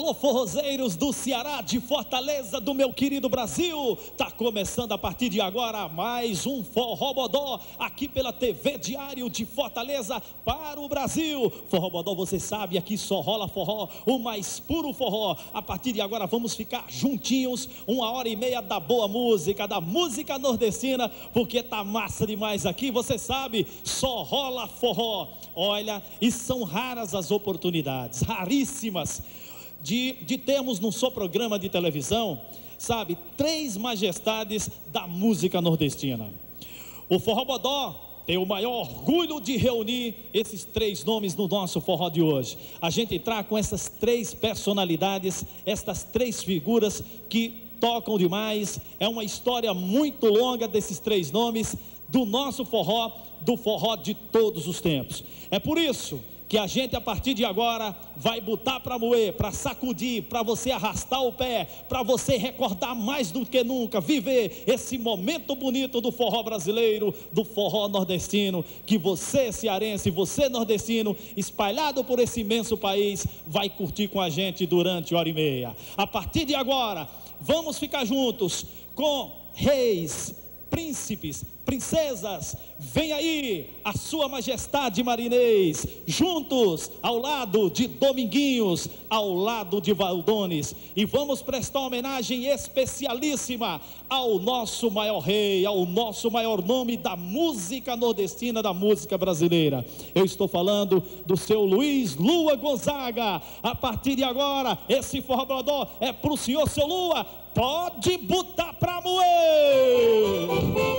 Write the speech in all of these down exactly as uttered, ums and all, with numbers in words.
Alô, forrozeiros do Ceará, de Fortaleza, do meu querido Brasil. Tá começando a partir de agora mais um Forrobodó aqui pela T V Diário de Fortaleza para o Brasil. Forrobodó, você sabe, aqui só rola forró, o mais puro forró. A partir de agora vamos ficar juntinhos, uma hora e meia da boa música, da música nordestina, porque tá massa demais aqui, você sabe, só rola forró. Olha, e são raras as oportunidades, raríssimas, De, de termos no seu programa de televisão, sabe, três majestades da música nordestina. O Forrobodó tem o maior orgulho de reunir esses três nomes no nosso forró de hoje. A gente entrar com essas três personalidades, estas três figuras que tocam demais. É uma história muito longa desses três nomes, do nosso forró, do forró de todos os tempos. É por isso que a gente a partir de agora vai botar para moer, para sacudir, para você arrastar o pé, para você recordar mais do que nunca, viver esse momento bonito do forró brasileiro, do forró nordestino, que você cearense, você nordestino, espalhado por esse imenso país, vai curtir com a gente durante hora e meia. A partir de agora, vamos ficar juntos com reis, príncipes, princesas. Vem aí a sua majestade Marinês, juntos ao lado de Dominguinhos, ao lado de Valdones, e vamos prestar uma homenagem especialíssima ao nosso maior rei, ao nosso maior nome da música nordestina, da música brasileira. Eu estou falando do seu Luiz Lua Gonzaga. A partir de agora, esse Forrobodó é pro senhor, seu Lua. Pode botar pra moer.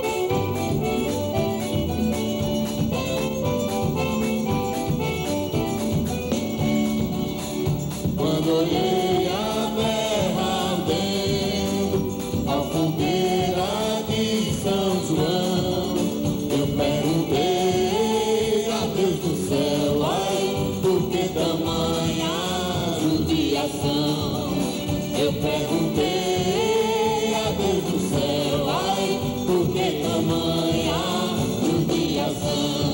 Quando olhei a terra ardendo, a fogueira de São João, eu perguntei a Deus do céu, ai, por que tamanha judiação? Eu perguntei a Deus do céu, ai, por que tamanha judiação?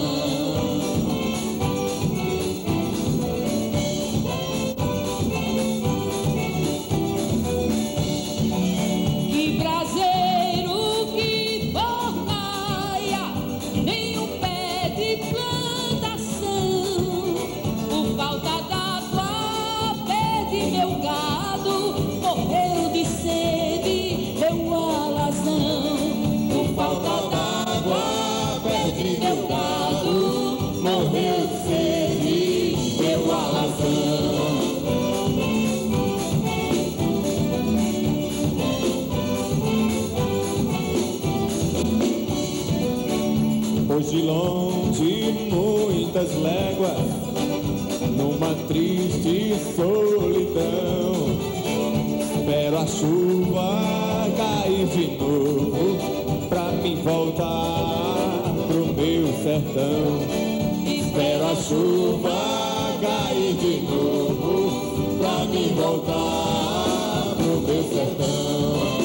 De longe, muitas léguas, numa triste solidão, espero a chuva cair de novo, pra mim voltar pro meu sertão. Espero a chuva cair de novo, pra mim voltar pro meu sertão.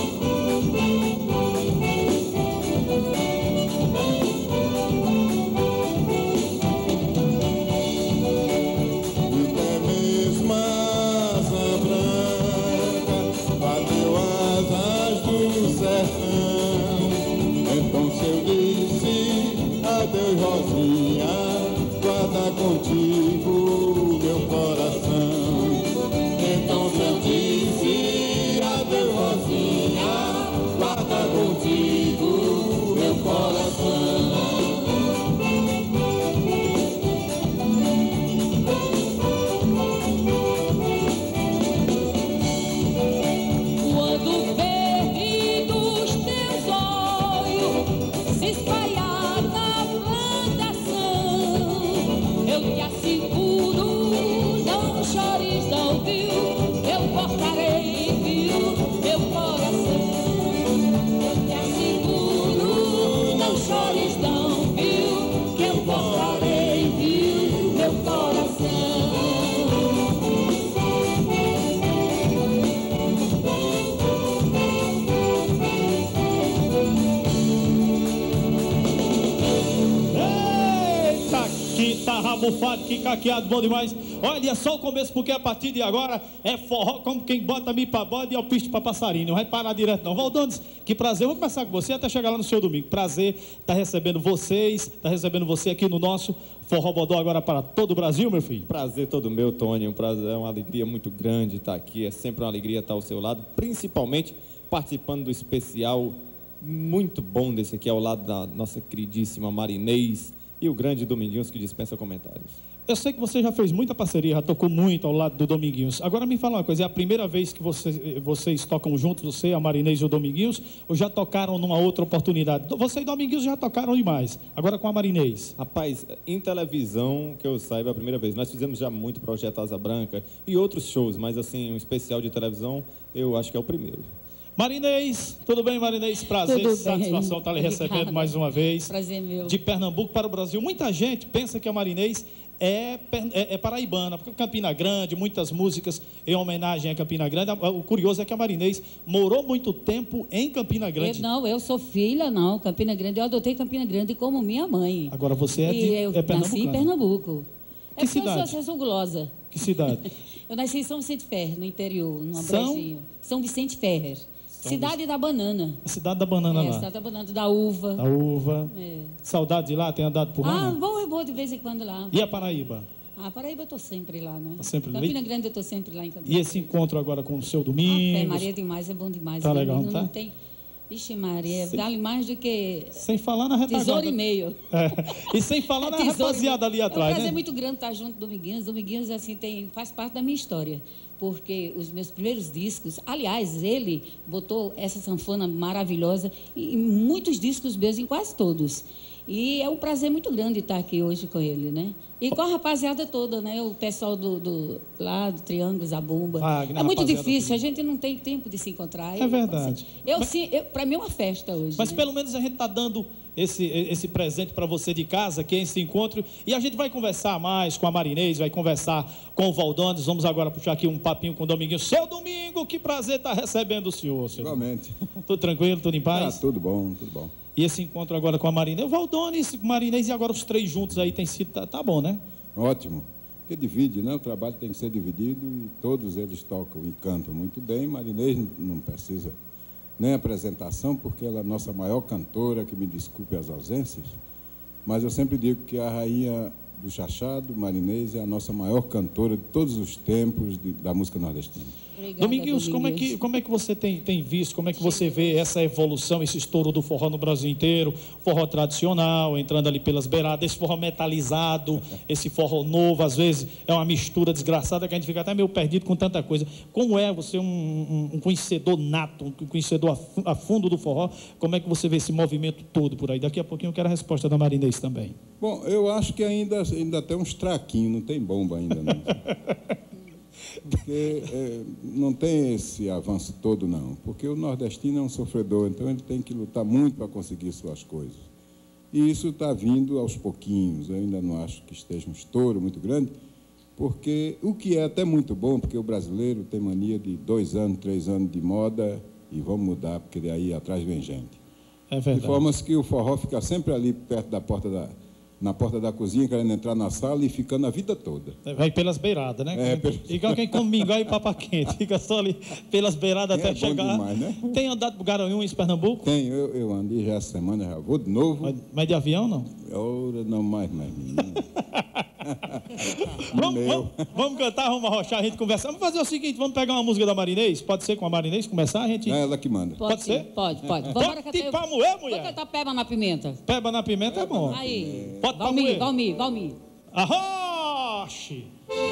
Adeus, Rosinha, guarda contigo meu coração. Então eu disse, adeus, Rosinha, guarda contigo meu coração. Plantação, que tá rabufado, que caqueado, bom demais. Olha, é só o começo, porque a partir de agora é forró como quem bota mi pra bode e alpiste pra passarinho. Não vai parar direto não. Valdones, que prazer, vou começar com você até chegar lá no seu domingo. Prazer tá recebendo vocês, tá recebendo você aqui no nosso Forró Bodó agora para todo o Brasil, meu filho. Prazer todo meu, Tony, um prazer, é uma alegria muito grande estar aqui, é sempre uma alegria estar ao seu lado, principalmente participando do especial muito bom desse aqui, ao lado da nossa queridíssima Marinês e o grande Dominguinhos, que dispensa comentários. Eu sei que você já fez muita parceria, já tocou muito ao lado do Dominguinhos. Agora me fala uma coisa, é a primeira vez que você, vocês tocam juntos, você, a Marinês e o Dominguinhos, ou já tocaram numa outra oportunidade? Você e o Dominguinhos já tocaram demais, agora com a Marinês. Rapaz, em televisão, que eu saiba, é a primeira vez. Nós fizemos já muito Projeto Asa Branca e outros shows, mas assim, um especial de televisão, eu acho que é o primeiro. Marinês, tudo bem, Marinês? Prazer, Tudo satisfação bem. estar lhe recebendo mais uma vez. Prazer meu. De Pernambuco para o Brasil. Muita gente pensa que a Marinês é, é, é paraibana, porque Campina Grande, muitas músicas em homenagem a Campina Grande. O curioso é que a Marinês morou muito tempo em Campina Grande. Eu, não, eu sou filha, não. Campina Grande, eu adotei Campina Grande como minha mãe. Agora você é de e eu é nasci em Pernambuco. É Que porque cidade? eu sou, eu sou gulosa. Que cidade? Eu nasci em São Vicente Ferrer, no interior, numa São? brejinha. São Vicente Ferrer. Cidade da banana. A cidade da banana É, lá. cidade da banana, da uva. A uva. É. Saudade de lá? Tem andado por lá? Ah, não? bom, eu vou de vez em quando lá. E a Paraíba? Ah, Paraíba eu tô sempre lá, né? Tá sempre ali? Campina Grande eu tô sempre lá em Campina. E esse encontro agora com o seu Ah, Domingos? Maria demais, é bom demais. Tá né? legal, não, tá? não tem... Ixi, Maria, Sim. vale mais do que Sem falar na retaguarda. tesouro e meio. É. E sem falar na Tesouro rapaziada ali e meio. atrás, É um prazer né? muito grande estar junto do Dominguinhos. Dominguinhos, assim, tem, faz parte da minha história. Porque os meus primeiros discos... Aliás, ele botou essa sanfona maravilhosa em muitos discos meus, em quase todos. E é um prazer muito grande estar aqui hoje com ele, né? E com a rapaziada toda, né? O pessoal do, do lá do Triângulo, Zabumba. Wagner, É muito rapaziada difícil, toda. a gente não tem tempo de se encontrar. É verdade. Eu, Mas- sim, eu, para mim é uma festa hoje. Mas né? pelo menos a gente está dando esse, esse presente para você de casa, que é esse encontro. E a gente vai conversar mais com a Marinês, vai conversar com o Valdones. Vamos agora puxar aqui um papinho com o Dominguinho. Seu Domingo, que prazer estar recebendo o senhor, senhor. Igualmente. Tudo tranquilo, tudo em Ah, paz? tudo bom, tudo bom. E esse encontro agora com a Marinês, o Valdones, Marinês e agora os três juntos aí tem sido, tá, tá bom, né? Ótimo. Porque divide, né? O trabalho tem que ser dividido e todos eles tocam e cantam muito bem. Marinês não precisa nem apresentação, porque ela é a nossa maior cantora, que me desculpe as ausências, mas eu sempre digo que a rainha do chachado, Marinês, é a nossa maior cantora de todos os tempos de, da música nordestina. Obrigada, Dominguinhos, como é que, como é que você tem, tem visto, como é que você vê essa evolução, esse estouro do forró no Brasil inteiro, forró tradicional, entrando ali pelas beiradas, esse forró metalizado, esse forró novo, às vezes é uma mistura desgraçada que a gente fica até meio perdido com tanta coisa. Como é você um, um, um conhecedor nato, um conhecedor a fu- a fundo do forró, como é que você vê esse movimento todo por aí? Daqui a pouquinho eu quero a resposta da Marinês também. Bom, eu acho que ainda, ainda tem uns traquinhos, não tem bomba ainda, não. Porque é, não tem esse avanço todo, não. Porque o nordestino é um sofredor, então ele tem que lutar muito para conseguir suas coisas. E isso está vindo aos pouquinhos. Eu ainda não acho que esteja um estouro muito grande, porque o que é até muito bom, porque o brasileiro tem mania de dois anos, três anos de moda e vamos mudar, porque daí atrás vem gente. É De verdade. forma que o forró fica sempre ali perto da porta da, na porta da cozinha, querendo entrar na sala e ficando a vida toda. Vai pelas beiradas, né? É, pelas- Igual quem come mingau e papa quente. Fica só ali pelas beiradas É até bom chegar. demais, né? Tem andado pro Garanhuns, Pernambuco? Tem, eu, eu andei já essa semana, já vou de novo. Mas, mas de avião, não? Ora, não mais, mais, menino. Vamos, Meu. vamos, vamos cantar, vamos arrochar, a gente conversar. Vamos fazer o seguinte, vamos pegar uma música da Marinês? Pode ser com a Marinês começar? A gente... É ela que manda. Pode, Pode sim, ser? Pode, pode. Vamos Pode cantar. pra moer, Vou mulher. cantar Peba na Pimenta. Peba na pimenta é bom. Aí. Pode pra Valmir, moer. Valmir, Valmir. Arroche!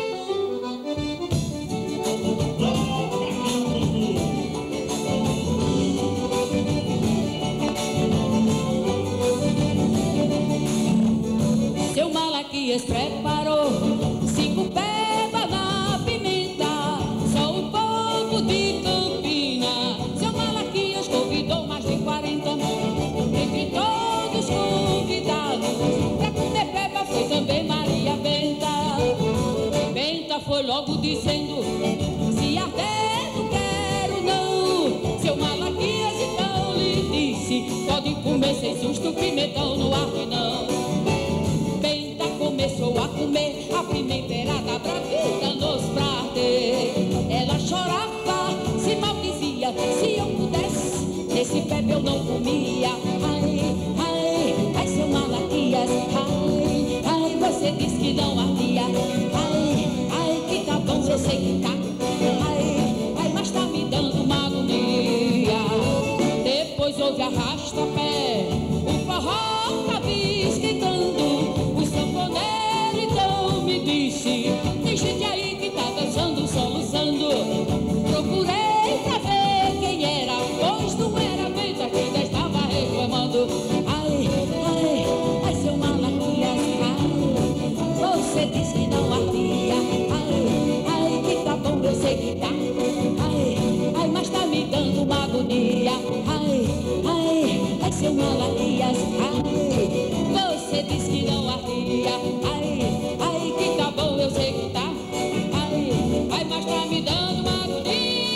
Seu Malaquias preparou cinco peba na pimenta, só o povo de Campina. Seu Malaquias convidou mais de quarenta, entre todos convidados. Pra comer peba foi também Maria Benta. Benta foi logo dizendo, se até não quero não. Seu Malaquias então lhe disse, pode comer sem susto, pimentão no ar que não. Benta começou a comer a pimenteirada bravita nos pratos. Ela chorava, se maldizia, se eu pudesse, esse bebê eu não comia. Ai, ai, ai, seu Malaquias, ai, ai, você diz que não ardia. Ai, ai, que tá bom, eu sei que tá. Ai, ai, mas tá me dando uma agonia. Depois houve arrasta-pé, o forró tá esquentando. O sanfoneiro então me disse: tem gente aí que tá dançando, soluçando. Procurei pra ver quem era, pois não era venta que ainda estava reclamando. Ai, ai, ai, seu Malaquias, ai, você disse que não ardia. Ai, ai, que tá bom, eu sei que tá. Ai, ai, mas tá me dando uma agonia. Ai, ai, ai, seu Malaquias, ai, você disse que não ardia. Ai, ai, que tá bom, eu sei que tá. Ai, ai, mas tá me dando uma agonia.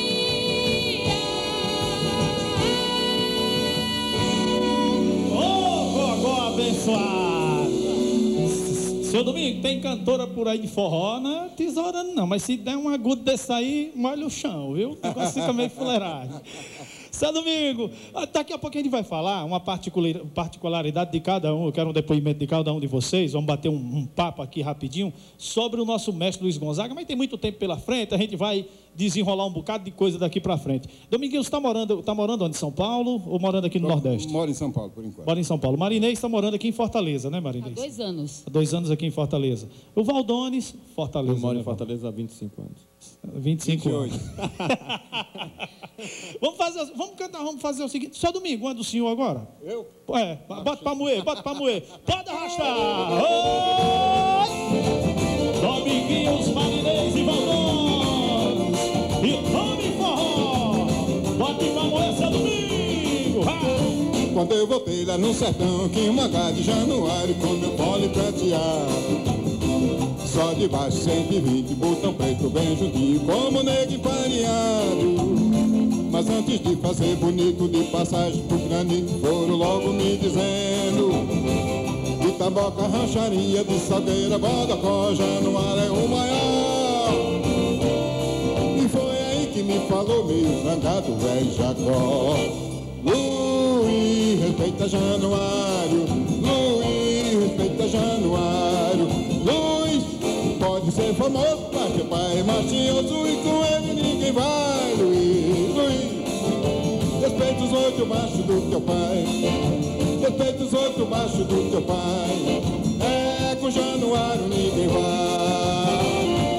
Ô, gogó abençoado! Seu Domingo, tem cantora por aí de forró, não é tesourando não, mas se der um agudo desse aí, molha o chão, viu? O negócio fica meio fuleiragem. Seu Domingo, daqui a pouco a gente vai falar uma particularidade de cada um. Eu quero um depoimento de cada um de vocês. Vamos bater um, um papo aqui rapidinho sobre o nosso mestre Luiz Gonzaga, mas tem muito tempo pela frente, a gente vai desenrolar um bocado de coisa daqui para frente. Dominguinho, você está morando, tá morando onde? Em São Paulo ou morando aqui no Eu Nordeste? moro em São Paulo, por enquanto. Moro em São Paulo. Marinês está morando aqui em Fortaleza, né, Marinês? Há dois anos. Há dois anos aqui em Fortaleza. O Valdones, Fortaleza. Eu moro né, em Fortaleza há vinte e cinco anos. vinte e cinco vinte e oito. anos. vamos, fazer, vamos cantar, vamos fazer o seguinte. Só domingo, anda o senhor agora? Eu? É, bota pra moer, bota pra moer. Pode arrastar. Oi! Dominguinhos, Marinês e Valdones. E tome forró. Bote pra moer, seu domingo. Vai! Quando eu voltei lá no sertão, que uma gata de januário com meu pole prateado. Só de baixo cento e vinte, botão preto bem juntinho, como nego empareado. Mas antes de fazer bonito de passagem pro granito, foram logo me dizendo: de Taboca, Rancharia, de Salgueira, Bodocó, Januário é o maior. E foi aí que me falou meio zangado o velho Jacó: Luiz, respeita Januário, Luiz, respeita Januário. Luiz pode ser famoso, mas teu pai é machinhoso e com ele ninguém vai. Luiz, Luiz, respeita os oito machos do teu pai, respeita os oito machos do teu pai. É com Januário ninguém vai.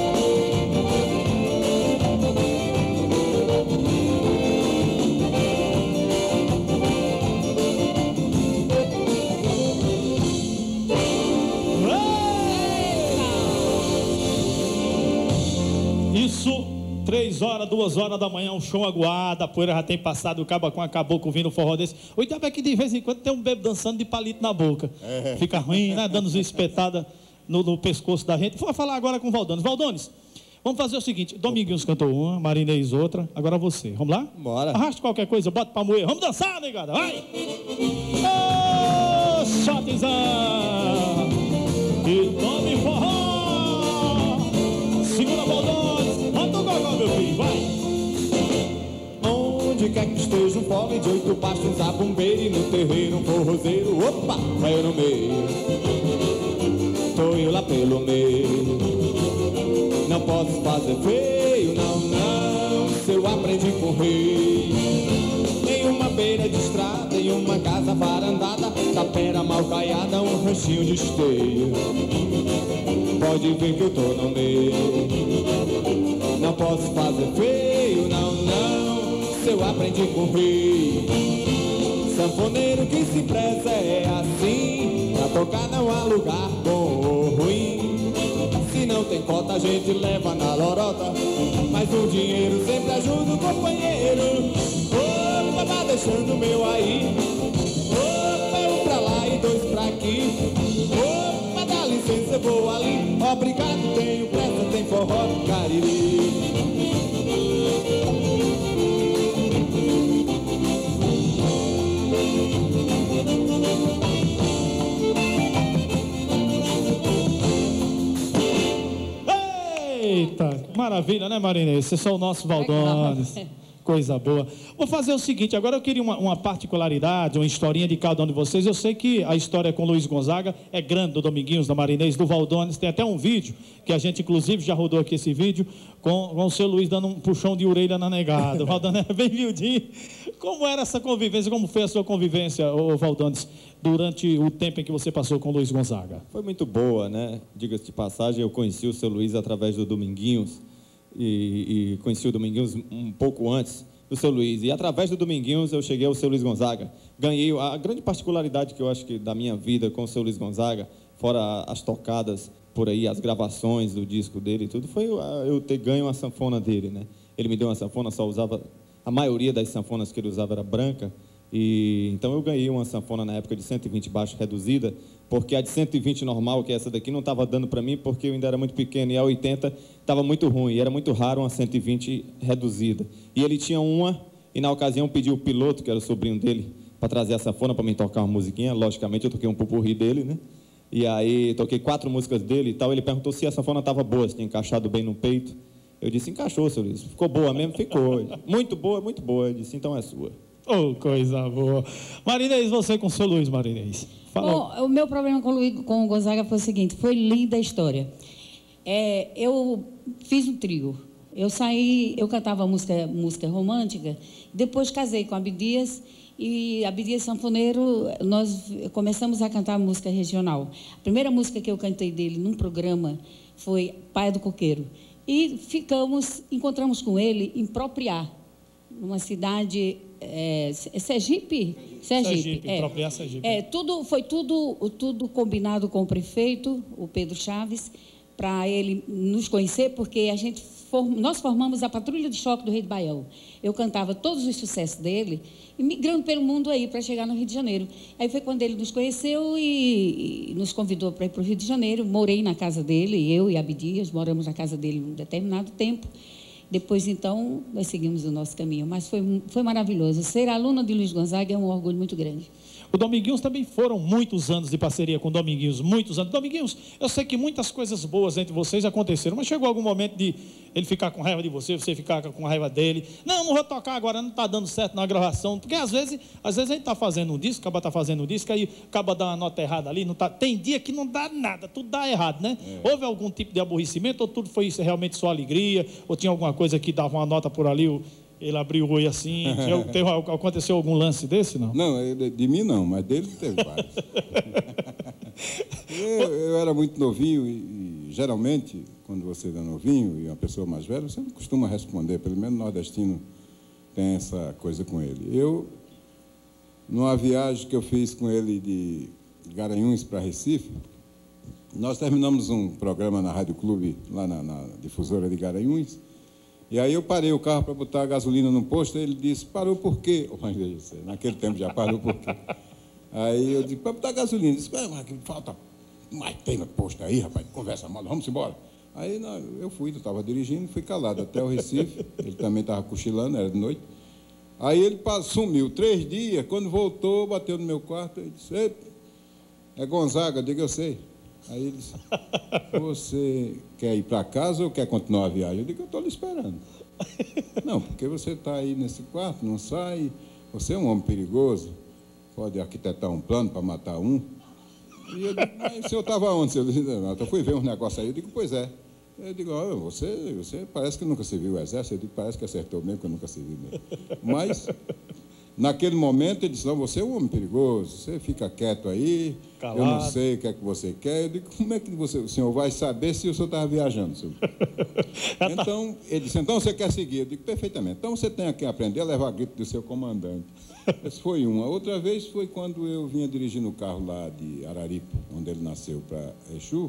Isso, três horas, duas horas da manhã, um show aguado, a poeira já tem passado, o caboclo acabou com vindo um forró desse. O diabo é que de vez em quando tem um bebo dançando de palito na boca. É. Fica ruim, né? Dando uma espetada no, no pescoço da gente. Vou falar agora com o Valdones. Valdones, vamos fazer o seguinte: Dominguinhos cantou uma, Marinês outra, agora você. Vamos lá? Bora. Arraste qualquer coisa, bota pra moer. Vamos dançar, negada, vai! Ô, shotizão! E tome forró! Segura, Valdones, bota o gogó, meu filho, vai! Onde quer que esteja um pobre de oito pastos, um zabumbeiro e no terreiro um forrozeiro, opa, vai eu no meio, tô eu lá pelo meio. Não posso fazer feio, não, não, se eu aprendi com o rei. Em uma beira de estrada, em uma casa varandada, tapera mal caiada, um ranchinho de esteio. Pode ver que eu tô no meio. Não posso fazer feio, não, não, se eu aprendi com o rei. Sanfoneiro que se preza é assim, pra tocar não há lugar bom ou ruim. Se não tem cota a gente leva na lorota, mas o dinheiro sempre ajuda o companheiro. Opa, vai deixando o meu aí, opa, um pra lá e dois pra aqui. Opa, dá licença, eu vou ali, obrigado, tenho pressa, tem forró, cariri. maravilha, né, Marinês? Vocês são o nosso Valdones. Coisa boa. Vou fazer o seguinte, agora eu queria uma, uma particularidade, uma historinha de cada um de vocês. Eu sei que a história com o Luiz Gonzaga é grande, do Dominguinhos, da Marinês, do Valdones. Tem até um vídeo, que a gente inclusive já rodou aqui esse vídeo, com, com o seu Luiz dando um puxão de orelha na negada. O Valdones é bem miudinho. Como era essa convivência, como foi a sua convivência, ô Valdones, durante o tempo em que você passou com o Luiz Gonzaga? Foi muito boa, né? Diga-se de passagem, eu conheci o seu Luiz através do Dominguinhos, e, e conheci o Dominguinhos um pouco antes do seu Luiz, e através do Dominguinhos eu cheguei ao seu Luiz Gonzaga. Ganhei a grande particularidade que eu acho que da minha vida com o seu Luiz Gonzaga, fora as tocadas por aí, as gravações do disco dele e tudo, foi eu ter ganho uma sanfona dele, né? Ele me deu uma sanfona, só usava, a maioria das sanfonas que ele usava era branca, e então eu ganhei uma sanfona na época de cento e vinte baixo reduzida, porque a de cento e vinte normal, que é essa daqui, não estava dando para mim, porque eu ainda era muito pequeno, e a oitenta estava muito ruim, e era muito raro uma cento e vinte reduzida. E ele tinha uma, e na ocasião pediu o piloto, que era o sobrinho dele, para trazer a sanfona para mim tocar uma musiquinha. Logicamente eu toquei um pupurri dele, né? E aí toquei quatro músicas dele e tal. Ele perguntou se a sanfona estava boa, se tinha encaixado bem no peito. Eu disse, encaixou, seu Luiz. Ficou boa mesmo? Ficou. Muito boa, muito boa. Eu disse, então é sua. Oh, coisa boa. Marinês, você com o seu Luiz, Marinês. Fala. Bom, o meu problema com o, Luiz, com o Gonzaga foi o seguinte, foi linda a história. É, eu fiz um trio. Eu saí, eu cantava música, música romântica, depois casei com Abdias, e Abdias Sanfoneiro, nós começamos a cantar música regional. A primeira música que eu cantei dele num programa foi Paia do Coqueiro. E ficamos, encontramos com ele em Propriá, numa cidade, é, Sergipe? Sergipe, Sergipe, é. Propriá, Sergipe. É, tudo, foi tudo, tudo combinado com o prefeito, o Pedro Chaves, para ele nos conhecer, porque a gente form... nós formamos a Patrulha de Choque do Rei do Baião. Eu cantava todos os sucessos dele, e migrando pelo mundo aí para chegar no Rio de Janeiro. Aí foi quando ele nos conheceu e, e nos convidou para ir para o Rio de Janeiro. Morei na casa dele, eu e Abdias, moramos na casa dele um determinado tempo. Depois, então, nós seguimos o nosso caminho. Mas foi, foi maravilhoso. Ser aluna de Luiz Gonzaga é um orgulho muito grande. O Dominguinhos também foram muitos anos de parceria com o Dominguinhos, muitos anos. Dominguinhos, eu sei que muitas coisas boas entre vocês aconteceram, mas chegou algum momento de ele ficar com raiva de você, você ficar com raiva dele. Não, não vou tocar agora, não está dando certo na gravação. Porque às vezes, às vezes a gente está fazendo um disco, acaba está fazendo um disco, aí acaba dando uma nota errada ali. Não tá, tem dia que não dá nada, tudo dá errado, né? É. Houve algum tipo de aborrecimento ou tudo foi isso, realmente só alegria? Ou tinha alguma coisa que dava uma nota por ali, ele abriu o olho assim? Teve, aconteceu algum lance desse, não? Não, de, de mim não, mas dele teve vários. eu, eu era muito novinho e, e, geralmente, quando você é novinho e uma pessoa mais velha, você não costuma responder, pelo menos o nordestino tem essa coisa com ele. Eu, numa viagem que eu fiz com ele de Garanhuns para Recife, nós terminamos um programa na Rádio Clube, lá na, na difusora de Garanhuns, e aí eu parei o carro para botar a gasolina no posto, e ele disse, parou por quê? Oh, naquele tempo já parou por quê? Aí eu disse, para botar gasolina. Ele disse, mas falta mais tem no posto aí, rapaz, conversa mal, vamos embora. Aí não, eu fui, eu estava dirigindo, fui calado até o Recife, ele também estava cochilando, era de noite. Aí ele sumiu três dias, quando voltou, bateu no meu quarto, e disse, é Gonzaga, eu digo, eu sei. Aí ele disse, você quer ir para casa ou quer continuar a viagem? Eu digo, eu estou lhe esperando. Não, porque você está aí nesse quarto, não sai, você é um homem perigoso, pode arquitetar um plano para matar um. E eu digo, mas o senhor estava onde? Eu disse, não, eu fui ver um negócio aí. Eu digo, pois é. Eu digo, oh, você, você parece que nunca serviu o exército. Eu digo, parece que acertou mesmo, que eu nunca servi mesmo. Mas, naquele momento, ele disse, não, você é um homem perigoso, você fica quieto aí, calado. Eu não sei o que é que você quer. Eu digo, como é que você, o senhor vai saber se o senhor estava viajando? Senhor? Então, ele disse, então você quer seguir? Eu digo, perfeitamente. Então, você tem que aprender a levar grito do seu comandante. Essa foi uma. Outra vez foi quando eu vinha dirigindo o carro lá de Araripe, onde ele nasceu, para Exu,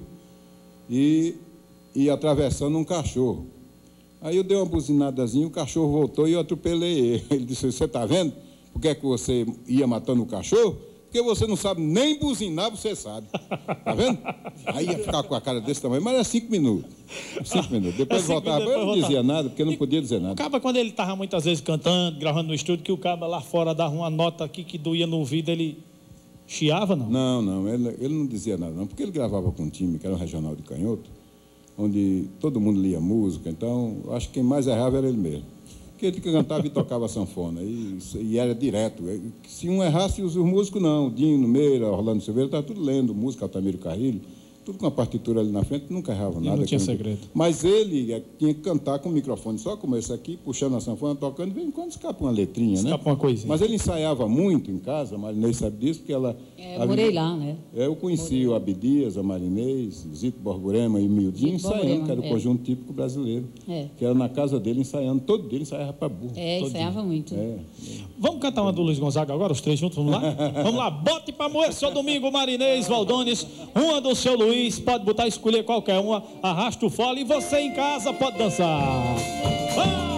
e ia atravessando um cachorro. Aí eu dei uma buzinadazinha, o cachorro voltou e eu atropelei ele. Ele disse, você está vendo por que é que você ia matando o cachorro? Porque você não sabe nem buzinar, você sabe. Está vendo? Aí ia ficar com a cara desse tamanho, mas era cinco minutos. Cinco minutos. Depois é voltava, minutos, eu não dizia nada, porque não podia dizer nada. O caba, quando ele estava muitas vezes cantando, gravando no estúdio, que o caba lá fora dava uma nota aqui que doía no ouvido, ele chiava, não? Não, não, ele, ele não dizia nada, não, porque ele gravava com um time, que era um regional de Canhoto, onde todo mundo lia música, então acho que quem mais errava era ele mesmo. Porque ele cantava e tocava sanfona, e, e era direto. Se um errasse, os músicos não, Dino Meira, Orlando Silveira, estavam tudo lendo música, Altamiro Carrilho, tudo com a partitura ali na frente, nunca errava nada. Não tinha não... segredo. Mas ele tinha que cantar com o microfone só como esse aqui, puxando a sanfona, tocando, de vez em quando escapa uma letrinha, escapa né? uma coisinha. Mas ele ensaiava muito em casa, a Marinês sabe disso, porque ela... É, eu morei lá, né? Eu conheci morei. o Abdias, a Marinês, Zito Borborema e o Mildinho ensaiando, Borborema, que era o é. conjunto típico brasileiro. É. Que era na casa dele ensaiando, todo dia ensaiava para burro. É, ensaiava dia. muito. É. Vamos cantar uma do Luiz Gonzaga agora, os três juntos, vamos lá? Vamos lá, bote para moer, seu Domingo, Marinês, Valdones, uma do seu Luiz, pode botar, escolher qualquer uma, arrasta o fole e você em casa pode dançar. Vai!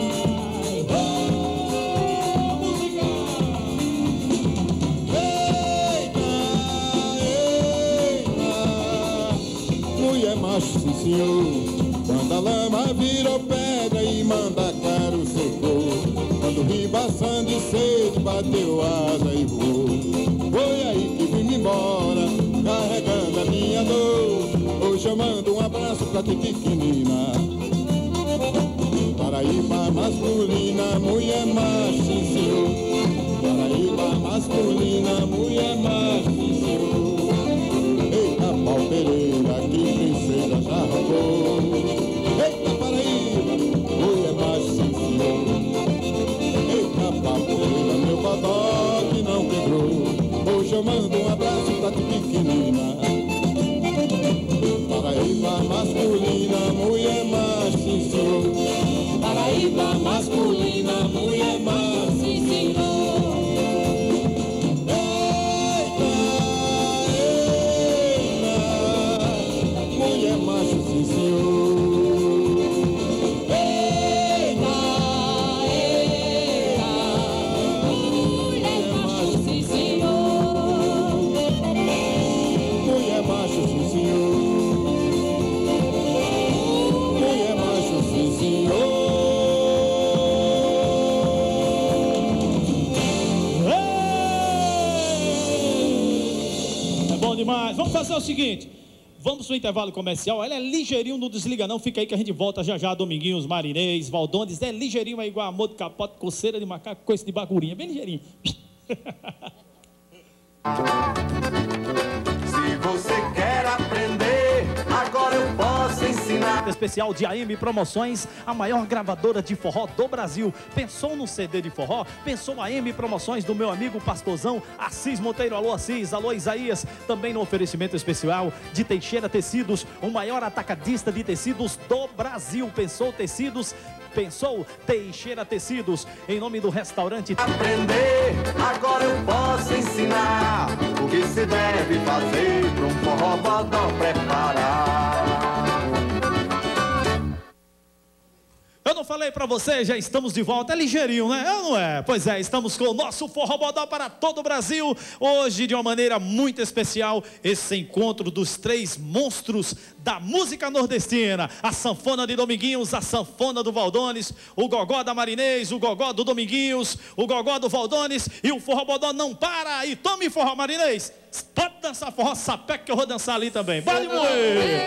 Macho, sim senhor, quando a lama virou pedra e manda caro secou, quando o ribação de sede bateu asa e voou, foi aí que vim embora, carregando a minha dor. Hoje eu mando um abraço pra ti pequenina, Paraíba masculina, mulher macho, sim senhor, Paraíba masculina, mulher macho, sim senhor. Eita pau Pereira, que princesa já roubou. Eita Paraíba, mulher macho, sim senhor. Eita pau Pereira, meu codó que não quebrou. Hoje eu mando um abraço pra ti pequenina, Paraíba masculina, mulher macho, sim senhor. Paraíba masculina, mulher macho, sim senhor. Demais. Vamos fazer o seguinte, vamos para o intervalo comercial. Ela é ligeirinho, não desliga não, fica aí que a gente volta já já. Dominguinhos, Marinês, Valdones, é ligeirinho, é igual amor de capote, coceira de macaco, coice de bagurinha, bem ligeirinho. Se você quer aprender, agora eu posso ensinar. Especial de A M Promoções, a maior gravadora de forró do Brasil. Pensou no C D de forró? Pensou A M Promoções do meu amigo pastorzão Assis Monteiro. Alô Assis, alô Isaías. Também no oferecimento especial de Teixeira Tecidos, o maior atacadista de tecidos do Brasil. Pensou tecidos? Pensou Teixeira Tecidos, em nome do restaurante. Aprender, agora eu posso ensinar o que se deve fazer para um forró bodó preparar. Eu não falei para você, já estamos de volta, é ligeirinho, né? É ou não é? Pois é, estamos com o nosso Forró Bodó para todo o Brasil. Hoje, de uma maneira muito especial, esse encontro dos três monstros da música nordestina. A sanfona de Dominguinhos, a sanfona do Valdones, o gogó da Marinês, o gogó do Dominguinhos, o gogó do Valdones, e o Forró Bodó não para. E tome forró, Marinês. Pode dançar forró sapeca que eu vou dançar ali também. Vale moer!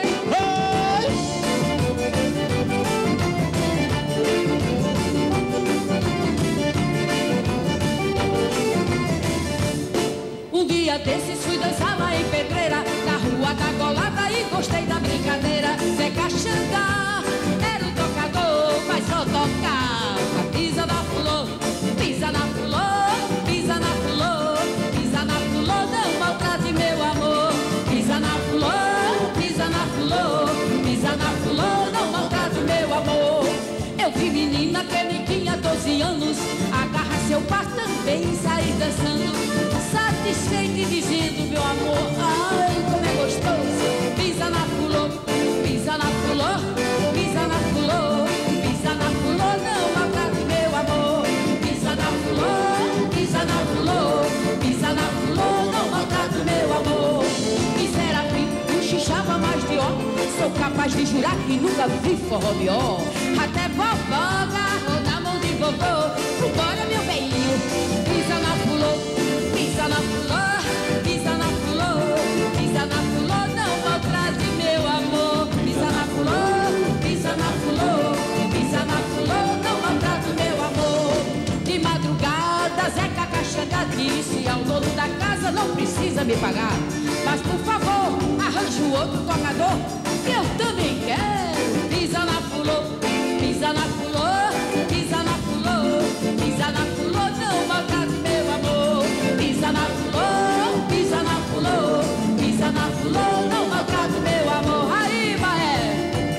Um dia desses fui dançar lá em Pedreira, na rua da Golada, e gostei da brincadeira. Zé Caxangá era o tocador, mas só tocava pisa na flor, pisa na flor, pisa na flor, pisa na flor, não maltrate meu amor. Pisa na flor, pisa na flor, pisa na flor, não maltrate meu amor. Eu vi menina que nem tinha doze anos, agarra seu par também e sair dançando, satisfeito e dizendo, meu amor, ai, como é gostoso. Pisa na flor, pisa na flor, pisa na flor, pisa na flor, não maltrate meu amor. Pisa na flor, pisa na flor, pisa na flor, não maltrate meu amor. E Serafim cochichava mais de ó, sou capaz de jurar que nunca vi forró melhor. Até vovó agarrou na mão de vovô, vambora meu beinho, pisa na flor, pisa na flor, pisa na flor, pisa na flor, não maltrate meu amor. Pisa na flor. não precisa me pagar. Mas por favor, arranje um outro tocador, que eu também quero. Pisa na fulô, pisa na fulô, pisa na fulô, pisa na fulô, não maltrate meu amor. Pisa na fulô, pisa na fulô, pisa na fulô, não maltrate meu amor. Aí, Maé.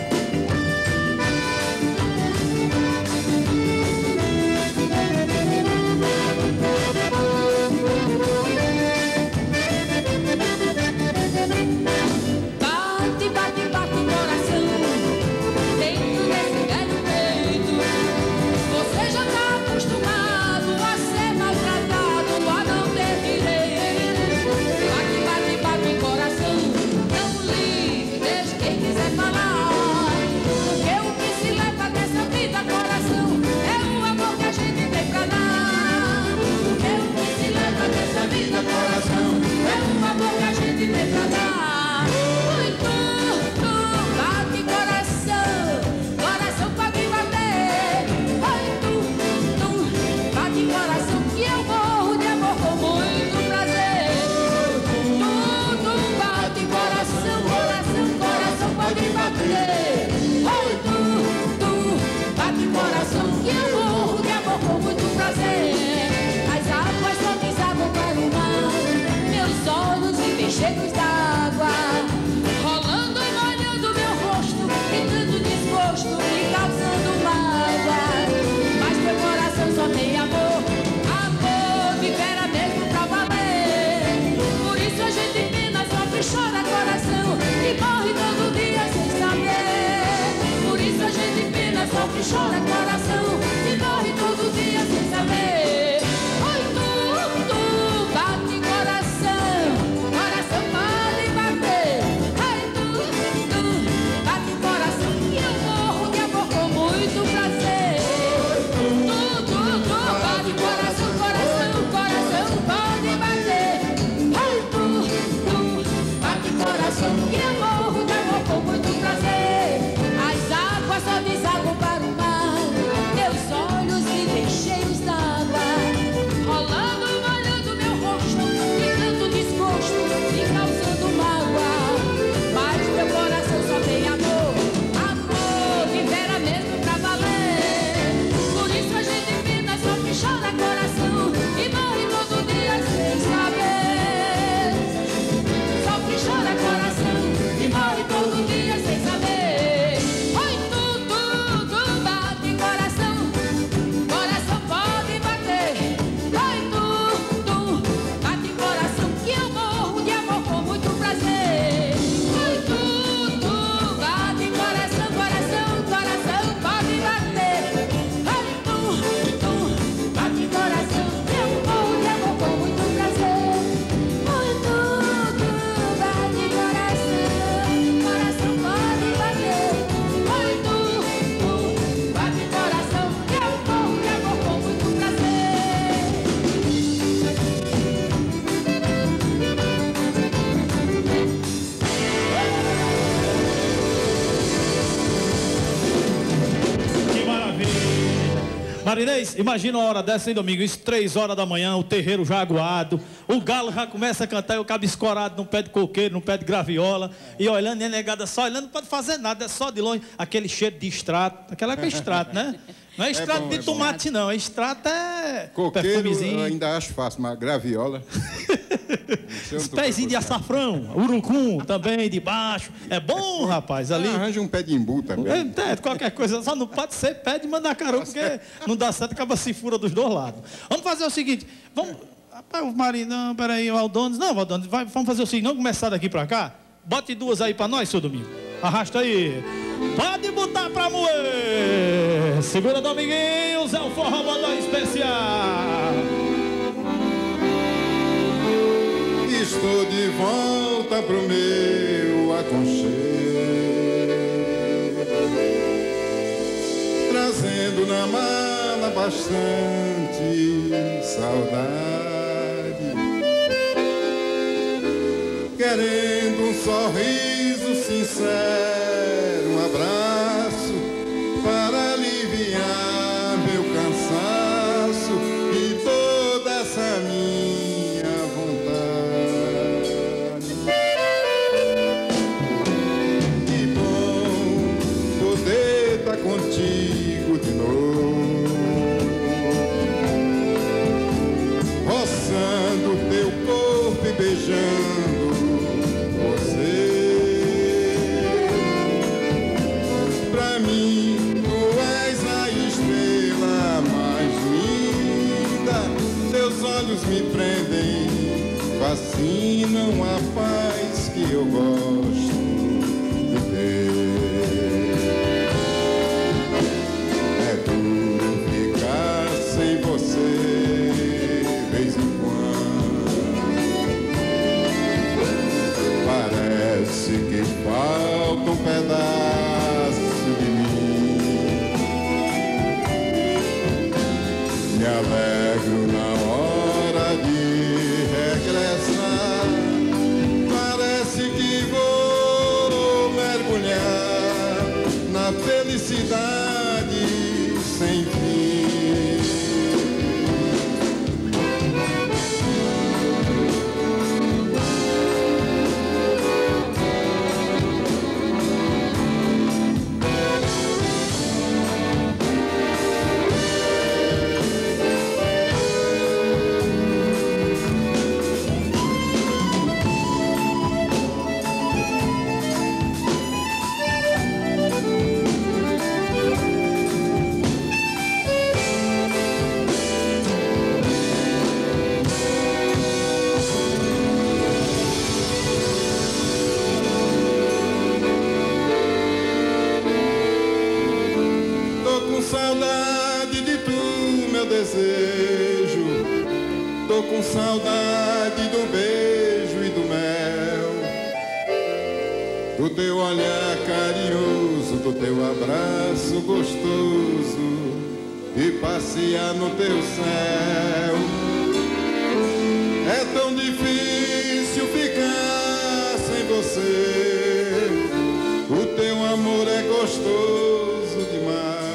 Bate, bate, bate o coração dentro desse velho peito. Você já tá acostumado a ser maltratado, a não ter direito. Bate, bate, bate o coração, não ligue, deixe quem quiser falar. Porque o que se leva dessa vida, coração, é o amor que a gente tem pra dar. Porque o que se leva dessa vida, coração, é o amor que a gente tem pra dar. Oi, tu, tu, bate coração, coração pode bater. Oi, tu, tu, bate coração, que eu morro de amor com muito prazer. Tu, tu, bate coração, coração, coração pode bater. Oi, tu, tu, bate coração, que eu morro de amor com muito prazer. As águas só desabam para o mar, meus olhos vivem cheios d'água, rolando, molhando meu rosto, e tanto desgosto me causando mágoa. Mas meu coração só tem amor, amor de vera mesmo pra valer. Por isso a gente pena, sofre, chora coração, e morre todo dia sem saber. Por isso a gente pena, sofre, chora coração, e morre todo dia sem saber. Oi, tu, tu, bate coração, coração pode bater. Ai, tu, tu, bate coração, que eu morro de amor com muito prazer. Tu, tu, tu, bate coração, coração, coração pode bater. Ai, tu, tu, bate coração, que eu morro de amor com muito prazer. As águas só desagam para o mar, meus olhos vivem cheios d'água, rolando, molhando meu rosto, e tanto desgosto me causando mágoa. Mas meu coração só tem amor, amor de vera mesmo pra valer. Por isso a gente pena, sofre, chora coração, e morre todo dia sem saber. Sofre, chora coração, e morre todo dia sem saber. Oi, tu, tu, tu, bate coração, coração pode bater. Oi, tu, tu, bate coração, que eu morro de amor com muito prazer. Oi, tu, tu, bate coração, coração, coração pode bater. Oi, tu, tu, bate coração, que eu morro de amor com muito prazer. Oi, tu, tu, bate coração, coração pode bater. Oi, tu, tu, bate coração, que eu morro de amor com muito prazer. Que maravilha! Marinês, imagina uma hora dessa, hein, domingo? Isso, três horas da manhã, o terreiro já aguado, o galo já começa a cantar e o cabo escorado num pé de coqueiro, num pé de graviola, e olhando, e a negada só olhando, não pode fazer nada, é só de longe, aquele cheiro de extrato, aquela época é extrato, né? Não é extrato bom, de é bom. tomate, não, é extrato é Coqueiro perfumezinho. eu ainda acho fácil, mas graviola. Os pezinhos de açafrão, urucum também, de baixo. É bom, rapaz, ali. Arranja um pé de imbu também. É, é, qualquer coisa, só não pode ser pé de mandacaru, porque não dá certo, acaba se fura dos dois lados. Vamos fazer o seguinte, vamos... Rapaz, o Marinho, não, peraí, o Aldones, não, Aldones, vai, vamos fazer o seguinte, vamos começar daqui pra cá? Bote duas aí pra nós, seu Domingo. Arrasta aí. Pode botar pra moer. Segura, Dominguinhos, é o Forró Bodó especial. Estou de volta pro meu aconchego, trazendo na mala bastante saudade, querendo um sorriso sincero, um abraço para aliviar meu cansaço e toda essa minha vontade. felicidade sem fim. Tô com saudade do beijo e do mel, do teu olhar carinhoso, do teu abraço gostoso e passear no teu céu. É tão difícil ficar sem você, o teu amor é gostoso demais.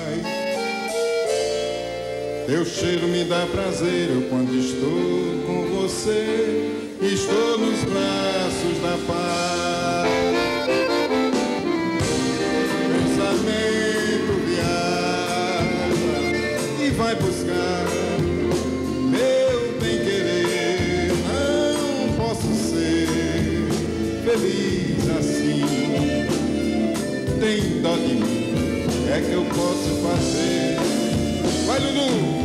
Teu cheiro me dá prazer, eu quando estou com você, estou nos braços da paz. Pensamento viaja e vai buscar meu bem-querer. Não posso ser feliz assim, tem dó de mim, é que eu posso fazer. Vai, Lulu!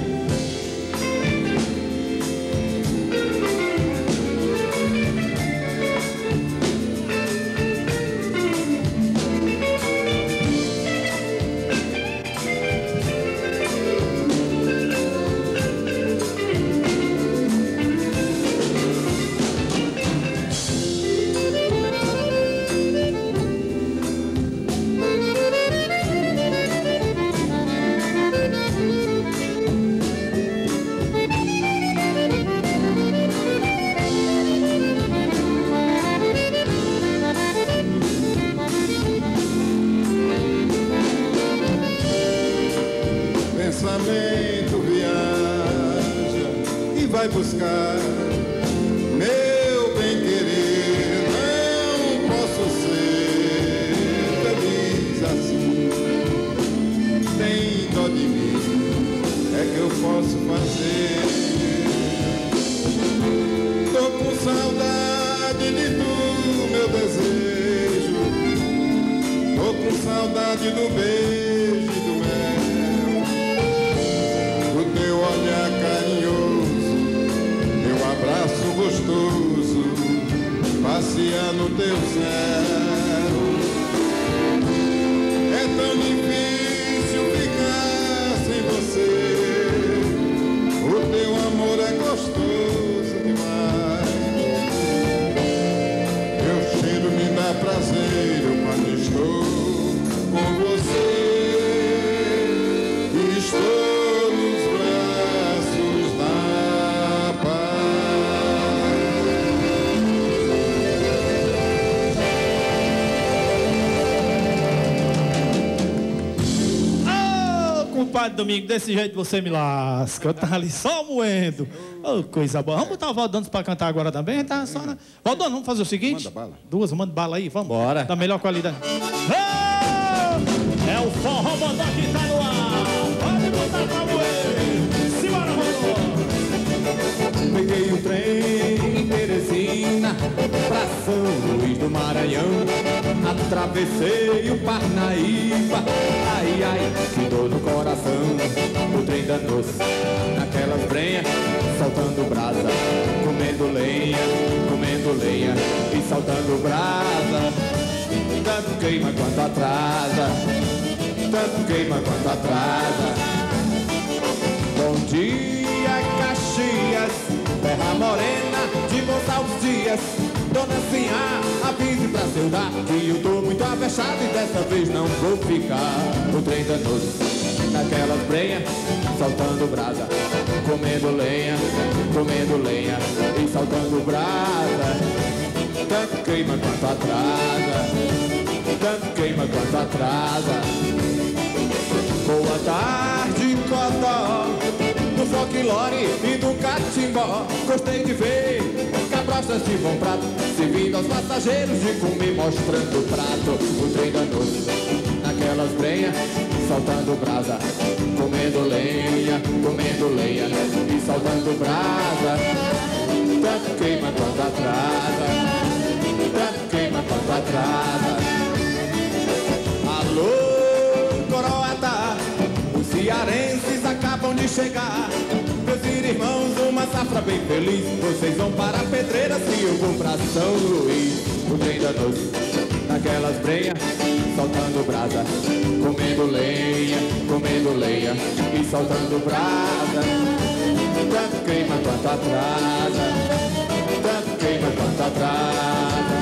Pensamento viaja e vai buscar meu bem-querer. Não posso ser feliz assim, tem dó de mim, é que eu posso fazer. Tô com saudade de tu, meu desejo, tô com saudade do beijo e do mel, teu olhar carinhoso, teu abraço gostoso, passear no teu céu. É tão difícil ficar sem você, o teu amor é gostoso demais. Teu cheiro me dá prazer, eu quando estou com você, estou Padre Domingo, desse jeito você me lasca. Eu tava ali só moendo. Oh, coisa boa. Vamos botar o Valdones pra cantar agora também? Tá só na... Valdones, vamos fazer o seguinte? Manda bala. Duas, manda bala aí, vamos. Bora. Da melhor qualidade. Oh! É o Forró Bodó que tá no ar. Pode botar pra moer. Simbora, Rodô. Peguei o trem em Teresina pra São Luís do Maranhão, atravessei o Parnaíba, ai, ai, que dor no coração. O trem danou-se naquelas brenhas, soltando brasa, comendo lenha, comendo lenha e soltando brasa. Tanto queima quanto atrasa, tanto queima quanto atrasa. Bom dia, Caxias, terra morena de Gonçalves Dias. Dona Sinhá, avise pra seu dar que eu tô muito avexado e dessa vez não vou ficar. O trem danou-se naquelas brenhas, soltando brasa, comendo lenha, comendo lenha e soltando brasa. Tanto queima quanto atrasa, tanto queima quanto atrasa. Boa tarde, Codó, do folclore e do catimbó. Gostei de ver cabrostas de bom prato, servindo aos passageiros de comer, mostrando o prato. O trem da noite, naquelas brenhas, saltando brasa, comendo lenha, comendo lenha e saltando brasa. Tanto queima quanto atrasa, tanto queima quanto atrasa. Alô, Coroatá, os cearenses acabam de chegar. Meus irmãos, uma safra bem feliz. Vocês vão para a pedreira, se eu vou pra São Luís. O trem da noite, naquelas brenhas, saltando brasa, comendo lenha, comendo lenha e saltando brasa. Tanto queima quanto atrasa, tanto queima quanto atrasa.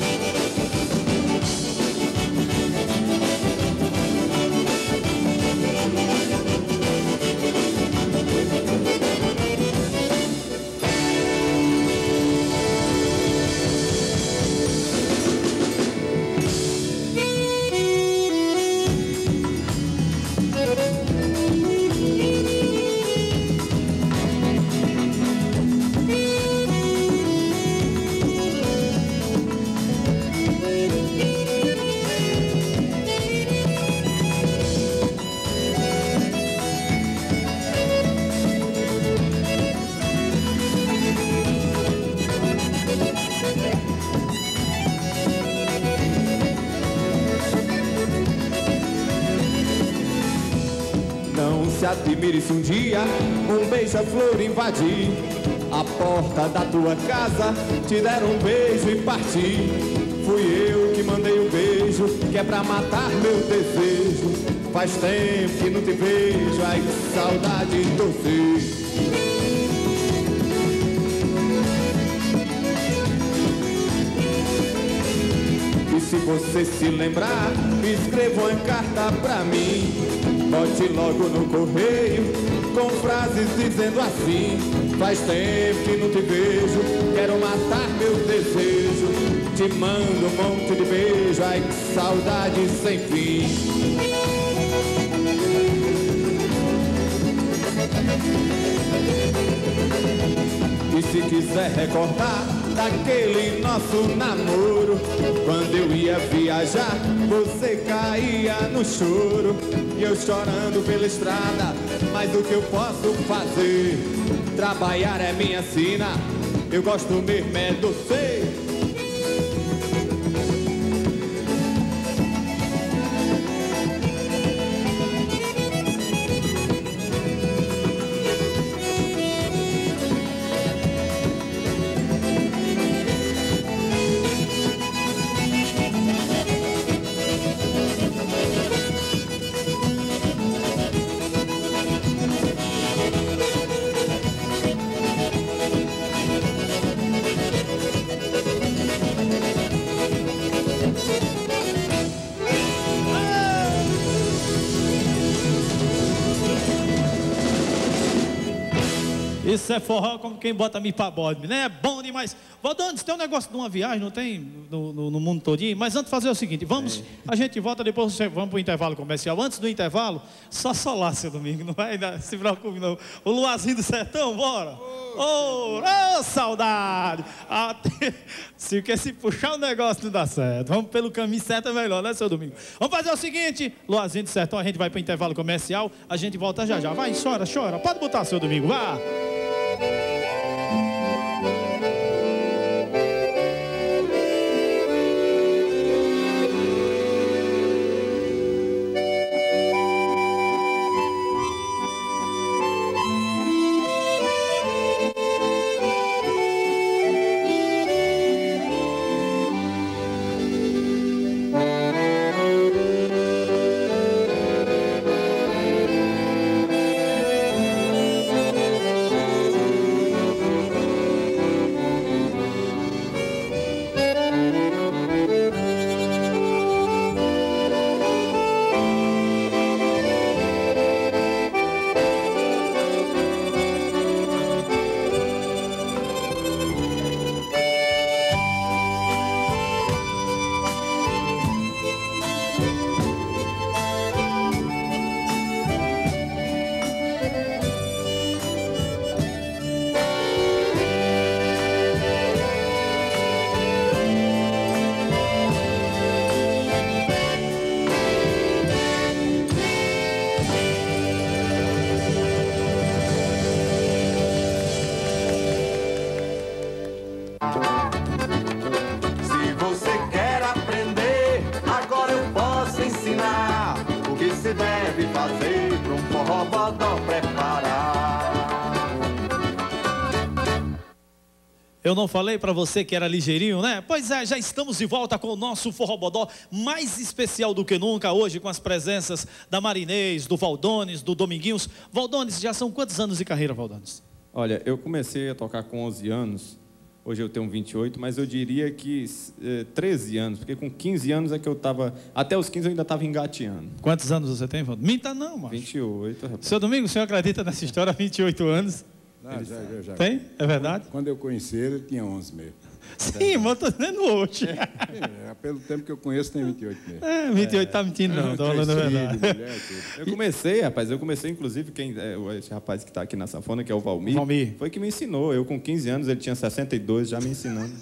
Admire se um dia um beija-flor invadir a porta da tua casa, te deram um beijo e parti. Fui eu que mandei o beijo, que é pra matar meu desejo. Faz tempo que não te vejo, ai que saudade de você. E se você se lembrar, escreva uma carta pra mim. Bote logo no correio, com frases dizendo assim: faz tempo que não te vejo, quero matar meu desejo. Te mando um monte de beijo, ai que saudade sem fim. E se quiser recordar daquele nosso namoro, quando eu ia viajar, você caía no choro e eu chorando pela estrada. Mas o que eu posso fazer? Trabalhar é minha sina, eu gosto mesmo é de você. Isso é forró como quem bota mi pra bode, né? É bom demais. Valdantes, tem um negócio de uma viagem, não tem no, no, no mundo todinho? Mas antes de fazer o seguinte, vamos, é. a gente volta, depois vamos pro intervalo comercial. Antes do intervalo, só solar, seu Domingo, não vai dar, se preocupe não. O Luarzinho do Sertão, bora! Ô, oh, oh, saudade! Até, se, porque se puxar o negócio não dá certo. Vamos pelo caminho certo é melhor, né, seu Domingo? Vamos fazer o seguinte, Luarzinho do Sertão, a gente vai pro intervalo comercial, a gente volta já já. Vai, chora, chora. Pode botar, seu Domingo, vá! se deve fazer pra um forró bodó preparar. Eu não falei para você que era ligeirinho, né? Pois é, já estamos de volta com o nosso Forrobodó, mais especial do que nunca, hoje com as presenças da Marinês, do Valdones, do Dominguinhos. Valdones, já são quantos anos de carreira, Valdones? Olha, eu comecei a tocar com onze anos, hoje eu tenho vinte e oito, mas eu diria que eh, treze anos, porque com quinze anos é que eu estava, até os quinze eu ainda estava engateando. Quantos anos você tem, Valdones? Minta não, mano. vinte e oito, rapaz. Seu Domingo, o senhor acredita nessa história, vinte e oito anos? Ah, já, já, já. Tem? É verdade? Quando eu conheci ele, ele tinha onze mesmo. Sim, mas eu estou dizendo hoje. É, pelo tempo que eu conheço, tem vinte e oito mesmo. É, vinte e oito está mentindo não, estou falando a verdade. Mulher, Eu comecei, rapaz, eu comecei, inclusive, quem, é, esse rapaz que está aqui na sanfona, que é o Valmir, Valmir, foi que me ensinou. Eu com quinze anos, ele tinha sessenta e dois, já me ensinando.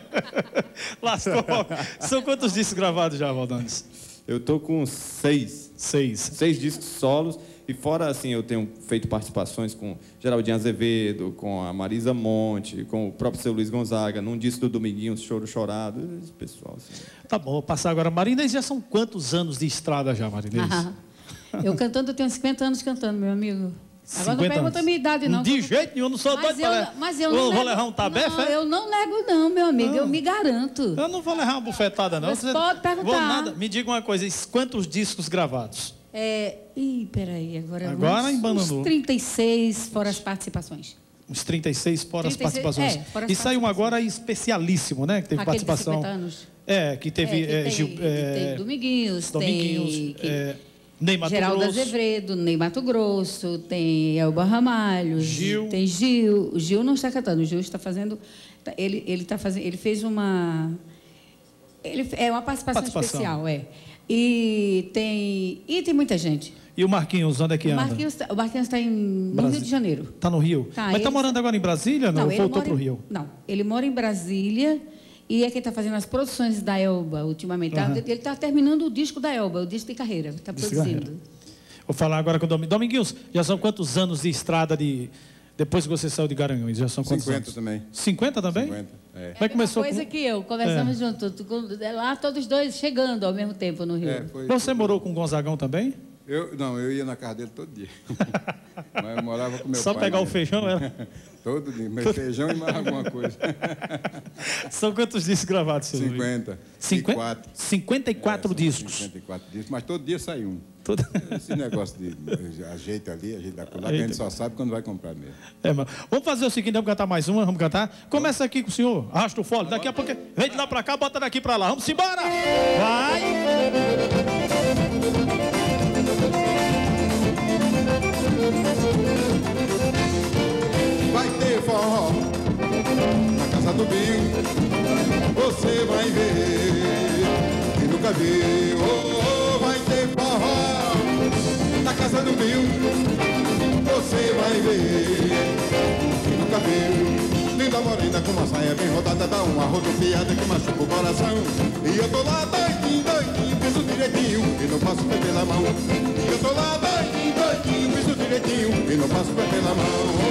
Lascou. São quantos discos gravados já, Valdones? Eu tô com seis. Seis. Seis discos solos. E fora, assim, eu tenho feito participações com Geraldinho Azevedo, com a Marisa Monte, com o próprio seu Luiz Gonzaga, num disco do Dominguinhos, Choro Chorado, esse pessoal, assim. Tá bom, vou passar agora. Marinês, já são quantos anos de estrada já, Marinês? Ah, eu cantando, eu tenho cinquenta anos cantando, meu amigo. Agora não pergunta a minha idade, não. De jeito nenhum, não sou Mas doido eu, para... mas eu eu não, não vou nego, levar um tabef, não, é? eu não nego não, meu amigo, Não. eu me garanto. Eu não vou levar uma bufetada, não. Mas Você- pode perguntar. Vou nada. Me diga uma coisa, quantos discos gravados? É, ih, peraí, agora... Agora uns, embananou. uns trinta e seis, fora as participações. Uns trinta e seis fora as trinta e seis, participações. é, fora as E saiu um participações. agora especialíssimo, né? Que teve Aquele de participação. cinquenta anos. É, que teve... É, que é, tem, Gil- que é, tem Dominguinhos, Dominguinhos, tem... que- é, Ney Mato Geraldo Grosso. Azevedo, Ney Mato Grosso, tem Elba Ramalho, Gil. tem Gil. O Gil não está cantando, o Gil está fazendo. Ele, ele, está fazendo, ele fez uma. Ele, é uma participação, Participação. especial, é. E tem. E tem muita gente. E o Marquinhos, onde é que O anda? Marquinhos, tá- o Marquinhos está em, no Brasi- Rio de Janeiro. Tá no Rio. Tá, Mas tá ele- morando agora em Brasília? Não, ele voltou mora pro em- Rio. Não, ele mora em Brasília e é quem está fazendo as produções da Elba ultimamente. Tá? Aham. Ele está terminando o disco da Elba, o disco de carreira, está Disco de produzindo. carreira. Vou falar agora com o Dominguinhos. Dominguinhos, já são quantos anos de estrada de... Depois que você saiu de Garanhuns? Já são quantos cinquenta anos? também. cinquenta também? cinquenta, é. Mas começou coisa com... que eu, conversamos junto. Tu- tu- Lá todos dois chegando ao mesmo tempo no Rio. É, foi- Você morou com o Gonzagão também? Eu, não, eu ia na casa dele todo dia. Mas eu morava com meu Só pai. pegar o mesmo. feijão, era? Todo dia, meu feijão e mais alguma coisa. São quantos discos gravados, seu Luiz? cinquenta. Cinquen- E quatro. cinquenta e quatro É, são discos. cinquenta e quatro discos, mas todo dia sai um. Todo- Esse negócio de ajeita ali, ajeita lá, a gente só sabe quando vai comprar mesmo. É, mano. Vamos fazer o seguinte, vamos cantar mais uma, vamos cantar. Começa aqui com o senhor, arrasta o fole. Daqui a pouco, vem de lá pra cá, bota daqui pra lá. Vamos embora! Vai! Vai ter forró na casa do Bill, você vai ver que nunca viu. Oh, oh, vai ter forró na casa do Bill, você vai ver que nunca viu. Linda morena com uma saia bem rodada, dá uma rodopiada que machuca o coração. E eu tô lá doidinho, doidinho, piso direitinho e não passo pé pela mão. E eu tô lá doidinho, doidinho, piso direitinho e não passo pé pela mão.